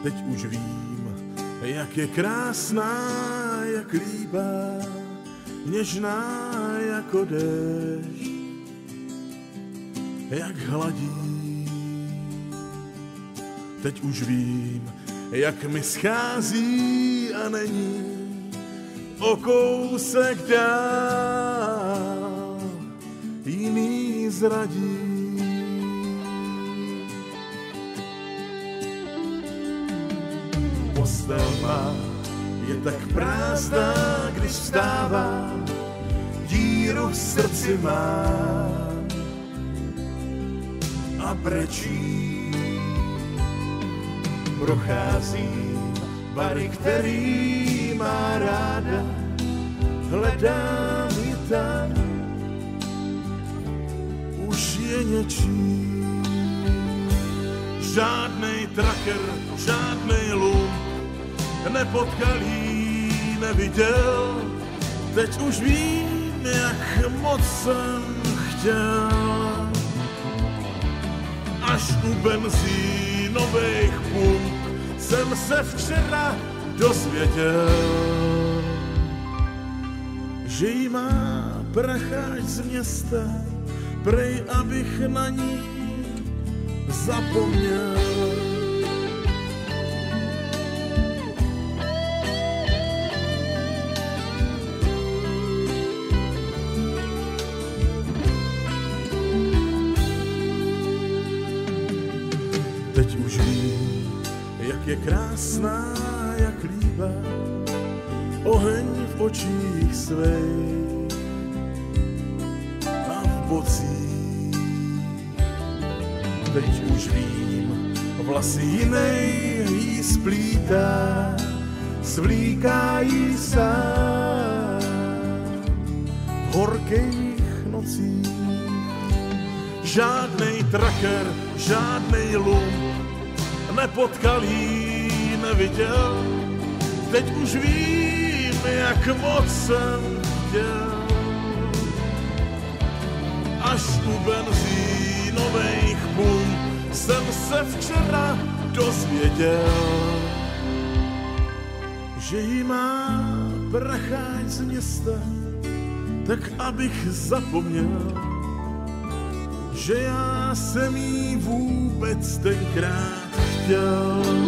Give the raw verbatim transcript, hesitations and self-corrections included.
Teď už vím, jak je krásná, jak líbá, něžná jako déšť, jak hladí. Teď už vím, jak mi schází a není o kousek dál, jiný zradí. Postel má je tak prázdná, když vstávám, díru v srdci mám a brečí. Procházím bary, který má ráda, hledám ji tam, už je něčí. Žádnej tracker, žádnej lump, nepotkal jí, neviděl, teď už vím, jak moc jsem chtěl. Až u benzínových pump jsem se včera dozvěděl, že jí má pracháč z města, prej abych na ní zapomněl. Teď už vím, jak je krásná, jak líbá, oheň v očích svých a v bocích. Teď už vím, vlasy jinej jí splítá, svlíká jí sám v horkých nocích. Žádnej tracker, žádnej lump, nepotkal jí, neviděl, teď už vím, jak moc jsem chtěl. Až u benzínových pump jsem se včera dozvěděl, že jí má pracháč z města, tak abych zapomněl, že já jsem jí vůbec tenkrát chtěl.